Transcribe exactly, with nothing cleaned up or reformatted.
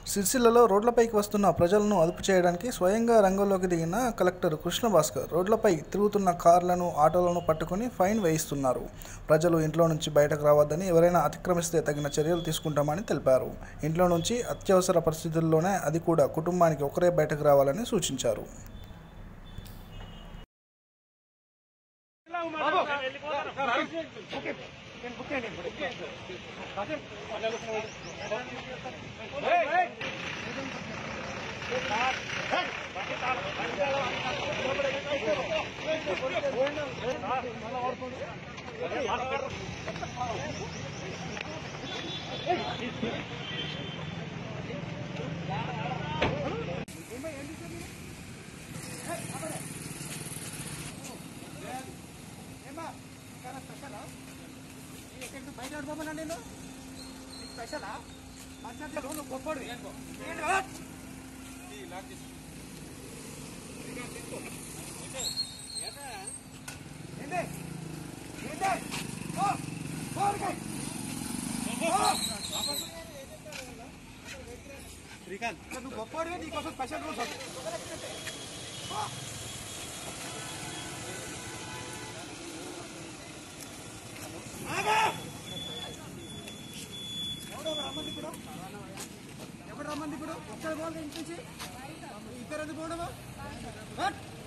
సిరిసిల్లలో రోడ్లపైకి వస్తున్న ప్రజలను అదుపు చేయడానికి స్వయంగా రంగంలోకి దిగిన కలెక్టర్ కృష్ణ భాస్కర్ రోడ్లపై తిరుగుతున్న కార్లను ఆటోలను పట్టుకుని ఫైన్ వేయిస్తున్నారు. ప్రజలు ఇంట్లో నుంచి బయటకు రావద్దని, ఎవరైనా అతిక్రమిస్తే తగిన చర్యలు తీసుకుంటామని తెలిపారు. ఇంట్లో నుంచి అత్యవసర పరిస్థితుల్లోనే, అది కూడా కుటుంబానికి ఒకరే బయటకు రావాలని సూచించారు. శ్రీకాంత్ నువ్వు గొప్పవాడివే, నీకోసం స్పెషల్ రూల్స్ వస్తాయి. ఎవడో రమ్మంది ఇప్పుడు ఎవడు రమ్మంది ఇప్పుడు ఒక్కడి పోవాలి ఇంటి నుంచి ఇద్దరు ఎందుకు పోవడము.